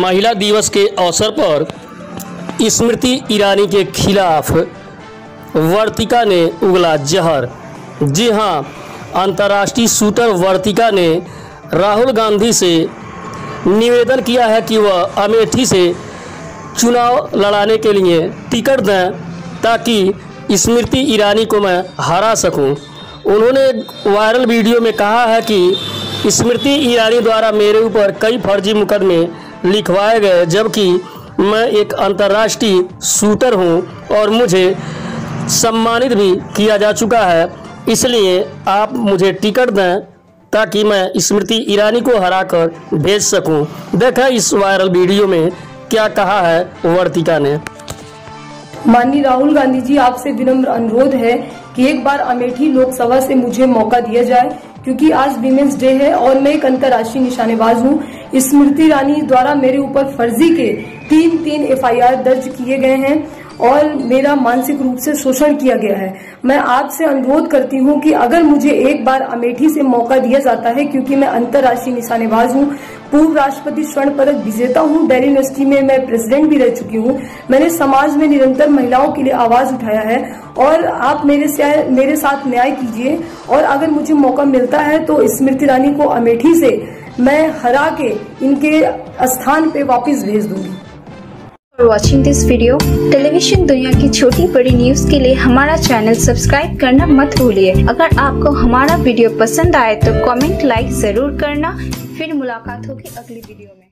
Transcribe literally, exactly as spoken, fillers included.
महिला दिवस के अवसर पर स्मृति ईरानी के खिलाफ वर्तिका ने उगला जहर। जी हां, अंतर्राष्ट्रीय शूटर वर्तिका ने राहुल गांधी से निवेदन किया है कि वह अमेठी से चुनाव लड़ाने के लिए टिकट दें ताकि स्मृति ईरानी को मैं हरा सकूं। उन्होंने वायरल वीडियो में कहा है कि स्मृति ईरानी द्वारा मेरे ऊपर कई फर्जी मुकदमे लिखवाए गए, जबकि मैं एक अंतर्राष्ट्रीय शूटर हूं और मुझे सम्मानित भी किया जा चुका है। इसलिए आप मुझे टिकट दें ताकि मैं स्मृति ईरानी को हराकर भेज सकूं। देखा इस वायरल वीडियो में क्या कहा है वर्तिका ने। माननीय राहुल गांधी जी, आपसे विनम्र अनुरोध है कि एक बार अमेठी लोकसभा से मुझे मौका दिया जाए, क्योंकि आज विमेंस डे है और मैं एक अंतर्राष्ट्रीय निशानेबाज हूँ। स्मृति ईरानी द्वारा मेरे ऊपर फर्जी के तीन तीन एफ आई आर दर्ज किए गए हैं और मेरा मानसिक रूप से शोषण किया गया है। मैं आपसे अनुरोध करती हूं कि अगर मुझे एक बार अमेठी से मौका दिया जाता है, क्योंकि मैं अंतर्राष्ट्रीय निशानेबाज हूं, पूर्व राष्ट्रपति स्वर्ण पदक विजेता हूं, दिल्ली यूनिवर्सिटी में मैं प्रेसिडेंट भी रह चुकी हूं, मैंने समाज में निरंतर महिलाओं के लिए आवाज उठाया है और आप मेरे से मेरे साथ न्याय कीजिए। और अगर मुझे मौका मिलता है तो स्मृति ईरानी को अमेठी से मैं हरा के इनके स्थान पे वापस भेज दूंगी। Watching this video. टेलीविजन दुनिया की छोटी बड़ी न्यूज के लिए हमारा चैनल सब्सक्राइब करना मत भूलिए। अगर आपको हमारा वीडियो पसंद आए तो कमेंट लाइक जरूर करना। फिर मुलाकात होगी अगली वीडियो में।